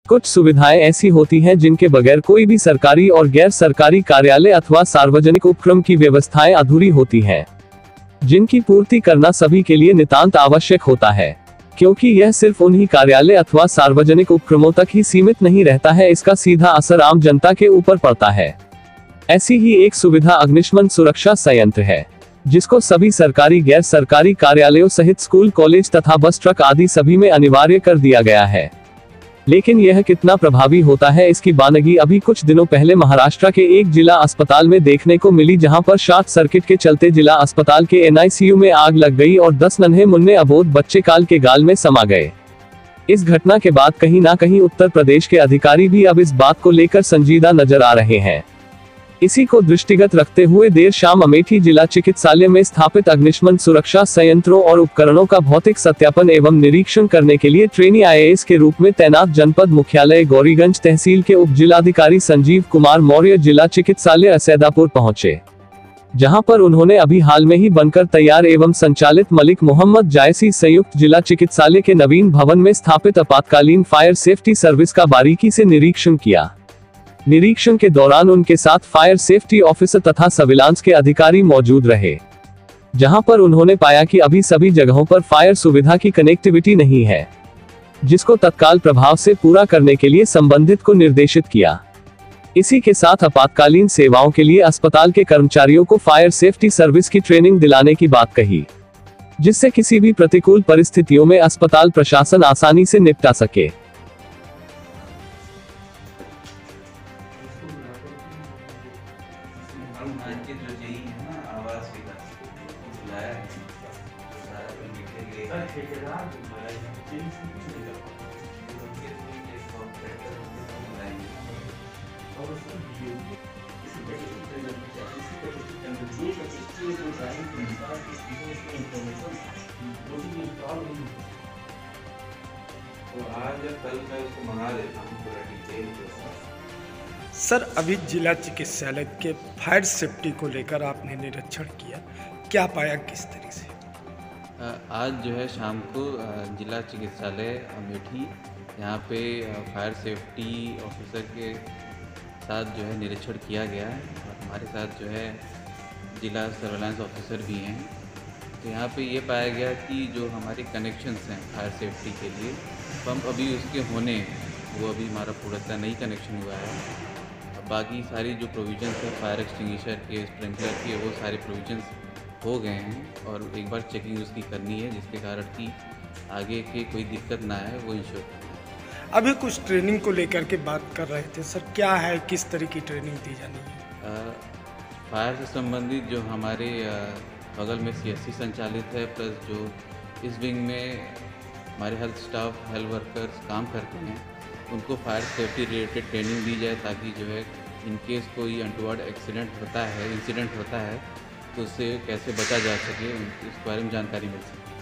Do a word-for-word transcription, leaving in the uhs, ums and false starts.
कुछ सुविधाएं ऐसी होती हैं जिनके बगैर कोई भी सरकारी और गैर सरकारी कार्यालय अथवा सार्वजनिक उपक्रम की व्यवस्थाएं अधूरी होती हैं, जिनकी पूर्ति करना सभी के लिए नितांत आवश्यक होता है, क्योंकि यह सिर्फ उन्हीं कार्यालय अथवा सार्वजनिक उपक्रमों तक ही सीमित नहीं रहता है, इसका सीधा असर आम जनता के ऊपर पड़ता है। ऐसी ही एक सुविधा अग्निशमन सुरक्षा संयंत्र है, जिसको सभी सरकारी गैर सरकारी कार्यालयों सहित स्कूल, कॉलेज तथा बस, ट्रक आदि सभी में अनिवार्य कर दिया गया है। लेकिन यह कितना प्रभावी होता है, इसकी बानगी अभी कुछ दिनों पहले महाराष्ट्र के एक जिला अस्पताल में देखने को मिली, जहां पर शॉर्ट सर्किट के चलते जिला अस्पताल के एन आई सी यू में आग लग गई और दस नन्हे मुन्ने अबोध बच्चे काल के गाल में समा गए। इस घटना के बाद कहीं ना कहीं उत्तर प्रदेश के अधिकारी भी अब इस बात को लेकर संजीदा नजर आ रहे हैं। इसी को दृष्टिगत रखते हुए देर शाम अमेठी जिला चिकित्सालय में स्थापित अग्निशमन सुरक्षा संयंत्रों और उपकरणों का भौतिक सत्यापन एवं निरीक्षण करने के लिए ट्रेनी आई ए एस के रूप में तैनात जनपद मुख्यालय गौरीगंज तहसील के उप जिलाधिकारी संजीव कुमार मौर्य जिला चिकित्सालय असैदापुर पहुंचे, जहां पर उन्होंने अभी हाल में ही बनकर तैयार एवं संचालित मलिक मोहम्मद जायसी संयुक्त जिला चिकित्सालय के नवीन भवन में स्थापित आपातकालीन फायर सेफ्टी सर्विस का बारीकी से निरीक्षण किया। निरीक्षण के दौरान उनके साथ फायर सेफ्टी ऑफिसर तथा सर्विलांस के अधिकारी मौजूद रहे, जहां पर उन्होंने पाया कि अभी सभी जगहों पर फायर सुविधा की कनेक्टिविटी नहीं है, जिसको तत्काल प्रभाव से पूरा करने के लिए संबंधित को निर्देशित किया। इसी के साथ आपातकालीन सेवाओं के लिए अस्पताल के कर्मचारियों को फायर सेफ्टी सर्विस की ट्रेनिंग दिलाने की बात कही, जिससे किसी भी प्रतिकूल परिस्थितियों में अस्पताल प्रशासन आसानी से निपटा सके। सर, अभी जिला चिकित्सालय के फायर सेफ्टी को लेकर आपने निरीक्षण किया, क्या पाया, किस तरह से? आज जो है शाम को जिला चिकित्सालय अमेठी यहाँ पे फायर सेफ्टी ऑफिसर के साथ जो है निरीक्षण किया गया है और हमारे साथ जो है जिला सर्विलांस ऑफिसर भी हैं। तो यहाँ पे ये पाया गया कि जो हमारे कनेक्शंस हैं फायर सेफ्टी के लिए, पंप अभी उसके होने वो अभी हमारा पूरा नहीं कनेक्शन हुआ है। बाकी सारी जो प्रोविजंस है फायर एक्सटिंग्विशर के, स्प्रिंकलर के, वो सारे प्रोविजंस हो गए हैं और एक बार चेकिंग उसकी करनी है, जिसके कारण कि आगे के कोई दिक्कत ना आए, वो इंश्योर करना है। अभी कुछ ट्रेनिंग को लेकर के बात कर रहे थे सर, क्या है, किस तरह की ट्रेनिंग दी जानी है? फायर से संबंधित जो हमारे आ, बगल में सी एस सी संचालित है, प्लस जो इस विंग में हमारे हेल्थ स्टाफ, हेल्थ वर्कर्स काम करते हैं, उनको फायर सेफ्टी रिलेटेड ट्रेनिंग दी जाए, ताकि जो है इन केस कोई अनटुवर्ड एक्सीडेंट होता है, इंसिडेंट होता है, तो उससे कैसे बचा जा सके, इस बारे में जानकारी मिल सके।